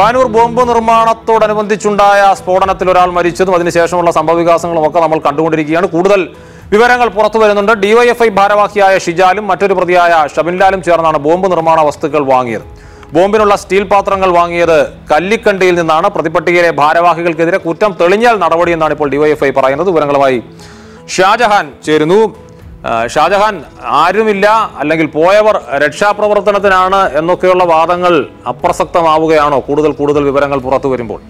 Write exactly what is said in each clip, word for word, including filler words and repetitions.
Panoor bomb നിർമ്മാണത്തോടനുബന്ധിച്ചുണ്ടായ സ്ഫോടനത്തിൽ ഒരാൾ മരിച്ചതും അതിനുശേഷമുള്ള സംഭവവികാസങ്ങളും ഒക്കെ നമ്മൾ കണ്ടുകൊണ്ടിരിക്കുകയാണ്. കൂടുതൽ വിവരങ്ങൾ പുറത്തു വരുന്നുണ്ട്. ഡിവൈഎഫ്ഐ ഭാരവാഹിയായ ഷിജാലും മറ്റൊരു പ്രതിയായ ഷബിൻലാലും ചേർന്നാണ് ബോംബ് നിർമ്മാണ വസ്തുക്കൾ വാങ്ങിയത്. ബോംബിനുള്ള സ്റ്റീൽ പാത്രങ്ങൾ വാങ്ങിയത് കല്ലിക്കണ്ടിയിൽ നിന്നാണ്. പ്രതിപട്ടികയിലെ ഭാരവാഹികൾക്കെതിരെ കുറ്റം തെളിഞ്ഞാൽ നടപടിയെന്നാണ് ഇപ്പോൾ ഡിവൈഎഫ്ഐ പറയുന്നത്. വിവരങ്ങളുമായി ഷാജഹാൻ ചേരുന്നു. ഷാജഹാൻ, ആരുമില്ല അല്ലെങ്കിൽ പോയവർ രക്ഷാപ്രവർത്തനത്തിനാണ് എന്നൊക്കെയുള്ള വാദങ്ങൾ അപ്രസക്തമാവുകയാണോ കൂടുതൽ കൂടുതൽ വിവരങ്ങൾ പുറത്തു വരുമ്പോൾ?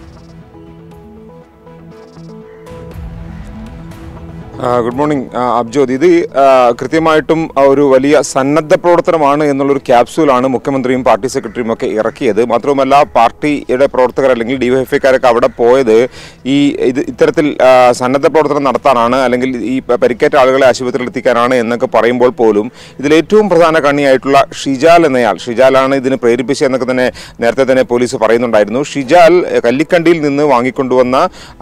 ഗുഡ് മോർണിംഗ് അബ്ജോദ്. ഇത് കൃത്യമായിട്ടും ഒരു വലിയ സന്നദ്ധ പ്രവർത്തനമാണ് എന്നുള്ളൊരു ക്യാപ്സ്യൂലാണ് മുഖ്യമന്ത്രിയും പാർട്ടി സെക്രട്ടറിയും ഒക്കെ ഇറക്കിയത്. മാത്രവുമല്ല, പാർട്ടിയുടെ പ്രവർത്തകർ അല്ലെങ്കിൽ ഡിവൈഎഫ്ഐക്കാരൊക്കെ അവിടെ പോയത് ഈ ഇത് ഇത്തരത്തിൽ സന്നദ്ധ പ്രവർത്തനം നടത്താനാണ്, അല്ലെങ്കിൽ ഈ പരിക്കേറ്റ ആളുകളെ ആശുപത്രിയിൽ എത്തിക്കാനാണ് എന്നൊക്കെ പറയുമ്പോൾ പോലും ഇതിലേറ്റവും പ്രധാന കണ്ണിയായിട്ടുള്ള ഷിജാൽ എന്നയാൾ, ഷിജാലാണ് ഇതിന് പ്രേരിപ്പിച്ചത് എന്നൊക്കെ തന്നെ നേരത്തെ തന്നെ പോലീസ് പറയുന്നുണ്ടായിരുന്നു. ഷിജാൽ കല്ലിക്കണ്ടിയിൽ നിന്ന് വാങ്ങിക്കൊണ്ടുവന്ന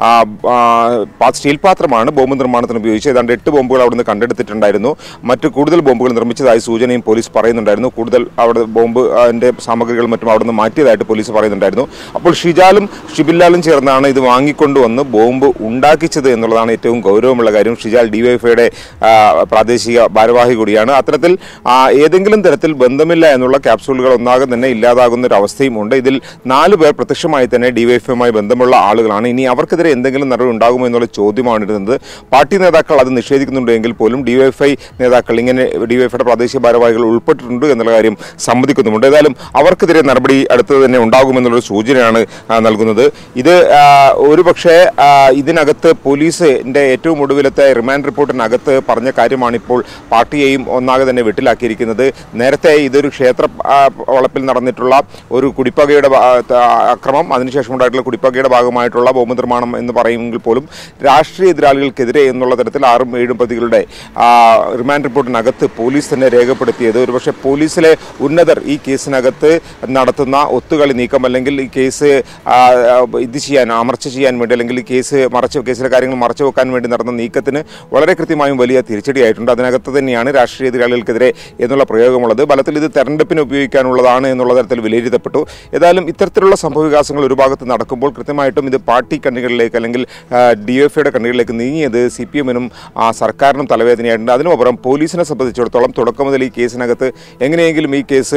സ്റ്റീൽ പാത്രമാണ് ബോംബ് നിർമ്മാണത്തിന് ഉപയോഗിച്ചത്. ഏതാണ്ട് എട്ട് ബോംബുകൾ അവിടുന്ന് കണ്ടെടുത്തിട്ടുണ്ടായിരുന്നു. മറ്റ് കൂടുതൽ ബോംബുകൾ നിർമ്മിച്ചതായി സൂചനയും പോലീസ് പറയുന്നുണ്ടായിരുന്നു. കൂടുതൽ അവിടെ ബോംബ് അതിൻ്റെ സാമഗ്രികളും മറ്റും അവിടുന്ന് മാറ്റിയതായിട്ട് പോലീസ് പറയുന്നുണ്ടായിരുന്നു. അപ്പോൾ ഷിജാലും ഷിബിൻലാലും ചേർന്നാണ് ഇത് വാങ്ങിക്കൊണ്ടുവന്ന് ബോംബ് ഉണ്ടാക്കിച്ചത് എന്നുള്ളതാണ് ഏറ്റവും ഗൗരവമുള്ള കാര്യം. ഷിജാൽ ഡിവൈഎഫ്ഐയുടെ പ്രാദേശിക ഭാരവാഹി കൂടിയാണ്. അത്തരത്തിൽ ഏതെങ്കിലും തരത്തിൽ ബന്ധമില്ല എന്നുള്ള ക്യാപ്സൂളുകൾ ഒന്നാകെ തന്നെ ഇല്ലാതാകുന്ന ഒരു അവസ്ഥയും ഉണ്ട്. ഇതിൽ നാല് പേർ പ്രത്യക്ഷമായി തന്നെ ഡിവൈഎഫ്ഐയുമായി ബന്ധമുള്ള ആളുകളാണ്. ഇനി അവർക്കെതിരെ എന്തെങ്കിലും നടപടി ഉണ്ടാകുമോ എന്നുള്ള ചോദ്യമാണ് ഇടുന്നത്. പാർട്ടി നേതാക്കൾ അത് നിഷേധിക്കുന്നുണ്ടെങ്കിൽ പോലും ഡിവൈഎഫ്ഐ നേതാക്കൾ ഇങ്ങനെ ഡിവൈഎഫ്ഐയുടെ പ്രാദേശിക ഭാരവാഹികൾ ഉൾപ്പെട്ടിട്ടുണ്ട് എന്നുള്ള കാര്യം സമ്മതിക്കുന്നുമുണ്ട്. ഏതായാലും അവർക്കെതിരെ നടപടി അടുത്തത് തന്നെ ഉണ്ടാകുമെന്നുള്ളൊരു സൂചനയാണ് നൽകുന്നത്. ഇത് ഒരുപക്ഷെ ഇതിനകത്ത് പോലീസിന്റെ ഏറ്റവും ഒടുവിലത്തെ റിമാൻഡ് റിപ്പോർട്ടിനകത്ത് പറഞ്ഞ കാര്യമാണ് ഇപ്പോൾ പാർട്ടിയെയും ഒന്നാകെ തന്നെ വെട്ടിലാക്കിയിരിക്കുന്നത്. നേരത്തെ ഇതൊരു ക്ഷേത്ര വളപ്പിൽ നടന്നിട്ടുള്ള ഒരു കുടിപ്പകയുടെ അക്രമം, അതിനുശേഷം ഉണ്ടായിട്ടുള്ള കുടിപ്പകയുടെ ഭാഗമായിട്ടുള്ള ബോംബ് നിർമ്മാണം എന്ന് പറയുമെങ്കിൽ പോലും രാഷ്ട്രീയ എതിരാളികൾക്കെതിരെ എന്നുള്ള തരത്തിൽ ആറും ഏഴും പ്രതികളുടെ റിമാൻഡ് റിപ്പോർട്ടിനകത്ത് പോലീസ് തന്നെ രേഖപ്പെടുത്തിയത് ഒരുപക്ഷെ പോലീസിലെ ഉന്നതർ ഈ കേസിനകത്ത് നടത്തുന്ന ഒത്തുകളി നീക്കം, അല്ലെങ്കിൽ ഈ കേസ് ഇത് ചെയ്യാൻ അമർച്ച ചെയ്യാൻ വേണ്ടി, അല്ലെങ്കിൽ ഈ കേസ് മറച്ചു കേസിലെ കാര്യങ്ങൾ മറച്ചു വെക്കാൻ വേണ്ടി നടന്ന നീക്കത്തിന് വളരെ കൃത്യമായും വലിയ തിരിച്ചടിയായിട്ടുണ്ട്. അതിനകത്ത് തന്നെയാണ് രാഷ്ട്രീയ എതിരാളികൾക്കെതിരെ എന്നുള്ള പ്രയോഗമുള്ളത്. ഫലത്തിൽ ഇത് തെരഞ്ഞെടുപ്പിന് ഉപയോഗിക്കാനുള്ളതാണ് എന്നുള്ള തരത്തിൽ വിലയിരുത്തപ്പെട്ടു. ഏതായാലും ഇത്തരത്തിലുള്ള സംഭവവികാസങ്ങൾ ഒരു ഭാഗത്ത് നടക്കുമ്പോൾ കൃത്യമായിട്ടും ഇത് പാർട്ടി കണ്ണികളിലേക്ക് അല്ലെങ്കിൽ ഡിവൈഎഫ്ഐയുടെ കണ്ണികളിലേക്ക് നീങ്ങിയത് സി പി എമ്മിനും സർക്കാരിനും തലവേദനയായിട്ടുണ്ട്. അതിനുപുറം പോലീസിനെ സംബന്ധിച്ചിടത്തോളം തുടക്കം മുതൽ ഈ കേസിനകത്ത് എങ്ങനെയെങ്കിലും ഈ കേസ്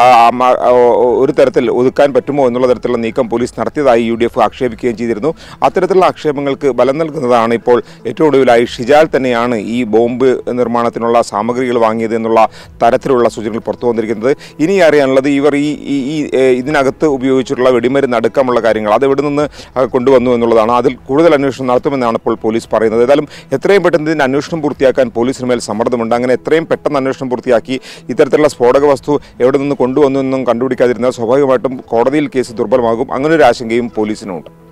ഒരു തരത്തിൽ ഒതുക്കാൻ പറ്റുമോ എന്നുള്ള തരത്തിലുള്ള നീക്കം പോലീസ് നടത്തിയതായി യു ഡി എഫ് ആക്ഷേപിക്കുകയും ചെയ്തിരുന്നു. അത്തരത്തിലുള്ള ആക്ഷേപങ്ങൾക്ക് ബലം നൽകുന്നതാണ് ഇപ്പോൾ ഏറ്റവും ഒടുവിലായി ഷിജാൽ തന്നെയാണ് ഈ ബോംബ് നിർമ്മാണത്തിനുള്ള സാമഗ്രികൾ വാങ്ങിയത് എന്നുള്ള തരത്തിലുള്ള സൂചനകൾ പുറത്തു വന്നിരിക്കുന്നത്. ഇനി അറിയാനുള്ളത് ഇവർ ഈ ഈ ഇതിനകത്ത് ഉപയോഗിച്ചിട്ടുള്ള വെടിമരുന്ന് അടക്കമുള്ള കാര്യങ്ങൾ അത് എവിടെ നിന്ന് കൊണ്ടുവന്നു എന്നുള്ളതാണ്. അതിൽ കൂടുതൽ അന്വേഷണം നടത്തുമെന്നാണ് ഇപ്പോൾ പോലീസ് പറയുന്നത്. ഏതായാലും എത്രയും പെട്ടെന്ന് ഇതിൻ്റെ അന്വേഷണം പൂർത്തിയാക്കാൻ പോലീസിന് മേൽ സമ്മർദ്ദമുണ്ട്. അങ്ങനെ എത്രയും പെട്ടെന്ന് അന്വേഷണം പൂർത്തിയാക്കി ഇത്തരത്തിലുള്ള സ്ഫോടക വസ്തു എവിടെ നിന്ന് കൊണ്ടുവന്നു എന്നും കണ്ടുപിടിക്കാതിരുന്നാൽ സ്വാഭാവികമായിട്ടും കോടതിയിൽ കേസ് ദുർബലമാകും. അങ്ങനെ ഒരു ആശങ്കയും പോലീസിനുണ്ട്.